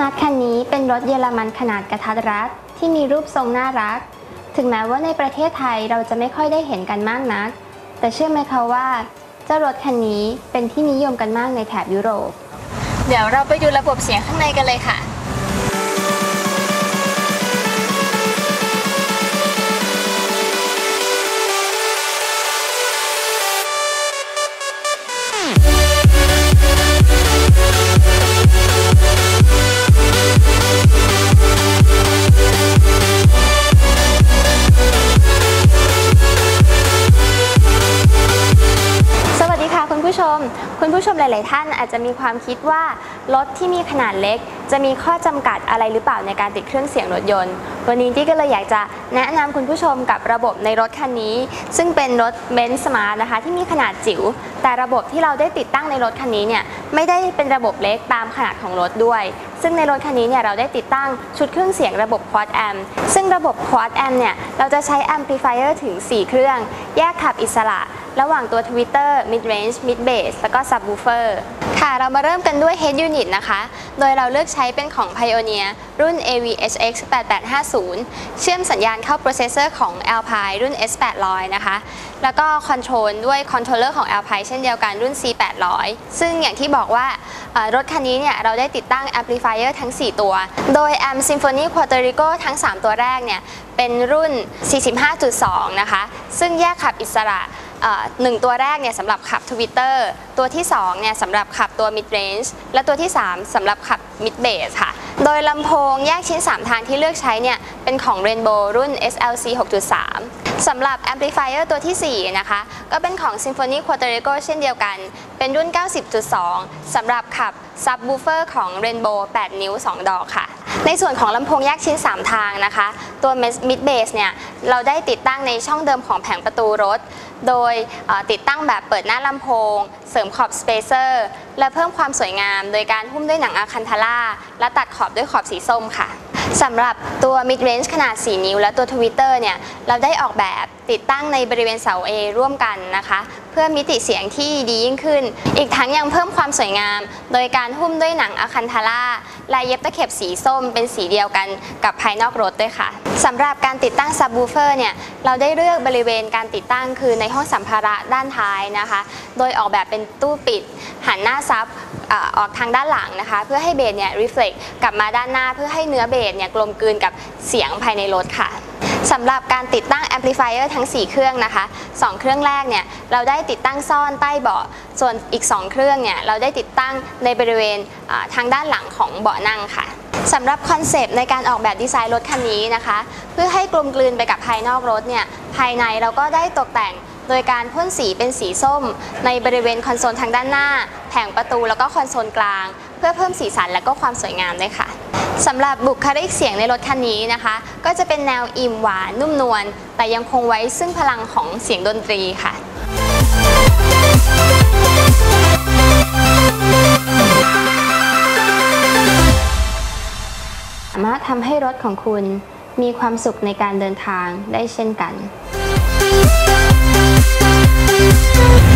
มาร์ทคันนี้เป็นรถเยอรมันขนาดกระทัดรัดที่มีรูปทรงน่ารักถึงแม้ว่าในประเทศไทยเราจะไม่ค่อยได้เห็นกันมากนักแต่เชื่อไหมคะว่าเจ้ารถคันนี้เป็นที่นิยมกันมากในแถบยุโรปเดี๋ยวเราไปดูระบบเสียงข้างในกันเลยค่ะคุณผู้ชมหลายๆท่านอาจจะมีความคิดว่ารถที่มีขนาดเล็กจะมีข้อจำกัดอะไรหรือเปล่าในการติดเครื่องเสียงรถยนต์วันนี้ที่ก็เลยอยากจะแนะนำคุณผู้ชมกับระบบในรถคันนี้ซึ่งเป็นรถ Benz Smart นะคะที่มีขนาดจิ๋วแต่ระบบที่เราได้ติดตั้งในรถคันนี้เนี่ยไม่ได้เป็นระบบเล็กตามขนาดของรถด้วยซึ่งในรถคันนี้เนี่ยเราได้ติดตั้งชุดเครื่องเสียงระบบ Quad Amp ซึ่งระบบ Quad Amp เนี่ยเราจะใช้ Amplifier ถึง 4 เครื่องแยกขับอิสระระหว่างตัว Tweeter Mid Range Mid Bass แล้วก็ Subwoofer ค่ะเรามาเริ่มกันด้วย Head Unit นะคะโดยเราเลือกใช้เป็นของ Pioneer รุ่น AVHX 8850เชื่อมสัญญาณเข้า Processor ของ Alpine รุ่น S800 นะคะแล้วก็ Control ด้วย Controller ของ Alpine เช่นเดียวกันรุ่น C800 ซึ่งอย่างที่บอกว่ารถคันนี้เนี่ยเราได้ติดตั้ง Amplifier ทั้ง 4 ตัวโดย Amp Symphony Puerto Rico ทั้ง 3 ตัวแรกเนี่ยเป็นรุ่น 45.2 นะคะซึ่งแยกขับอิสระ1 ตัวแรกเนี่ยสำหรับขับ Tweeter ตัวที่2เนี่ยสำหรับขับตัว Mid Range และตัวที่3สำหรับขับ Mid Bass ค่ะโดยลำโพงแยกชิ้น3ทางที่เลือกใช้เนี่ยเป็นของ Rainbow รุ่น SLC 6.3 สำห รับ Amplifier ตัวที่4นะคะก็เป็นของ Symphony Puerto Rico เช่นเดียวกันเป็นรุ่น 90.2 สำหรับขับ Subwoofer ของ Rainbow 8 นิ้ว 2 ดอกค่ะในส่วนของลำโพงแยกชิ้น3ทางนะคะตัว Mid Bass เนี่ยเราได้ติดตั้งในช่องเดิมของแผงประตูรถโดยติดตั้งแบบเปิดหน้าลำโพงเสริมขอบสเปเซอร์และเพิ่มความสวยงามโดยการหุ้มด้วยหนังอะคันทาร่าและตัดขอบด้วยขอบสีส้มค่ะสำหรับตัว Mid Range ขนาด 4 นิ้วและตัว Tweeter เนี่ยเราได้ออกแบบติดตั้งในบริเวณเสา A ร่วมกันนะคะเพื่อมิติเสียงที่ดียิ่งขึ้นอีกทั้งยังเพิ่มความสวยงามโดยการหุ้มด้วยหนังอะคันทาร่าลายเย็บตะเข็บสีส้มเป็นสีเดียวกันกับภายนอกรถด้วยค่ะสำหรับการติดตั้ง Subwoofer เนี่ยเราได้เลือกบริเวณการติดตั้งคือในห้องสัมภาระด้านท้ายนะคะโดยออกแบบเป็นตู้ปิดหันหน้าซับออกทางด้านหลังนะคะเพื่อให้เบสเนี่ย reflect กลับมาด้านหน้าเพื่อให้เนื้อเบสเนี่ยกลมกลืนกับเสียงภายในรถค่ะสำหรับการติดตั้ง Amplifier ทั้ง 4 เครื่องนะคะ2 เครื่องแรกเนี่ยเราได้ติดตั้งซ่อนใต้เบาะส่วนอีก2 เครื่องเนี่ยเราได้ติดตั้งในบริเวณทางด้านหลังของเบาะนั่งค่ะสำหรับคอนเซปต์ในการออกแบบดีไซน์รถคันนี้นะคะเพื่อให้กลมกลืนไปกับภายนอกรถเนี่ยภายในเราก็ได้ตกแต่งโดยการพ่นสีเป็นสีส้มในบริเวณคอนโซลทางด้านหน้าแผงประตูแล้วก็คอนโซลกลางเพื่อเพิ่มสีสันและก็ความสวยงามด้วยค่ะสำหรับบุคลิกเสียงในรถคันนี้นะคะก็จะเป็นแนวอิ่มหวานนุ่มนวลแต่ยังคงไว้ซึ่งพลังของเสียงดนตรีค่ะสามารถทำให้รถของคุณมีความสุขในการเดินทางได้เช่นกัน